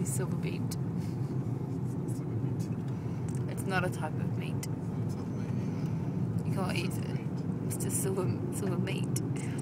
silver meat. It's not a type of meat. You can't eat it. It's just silver meat.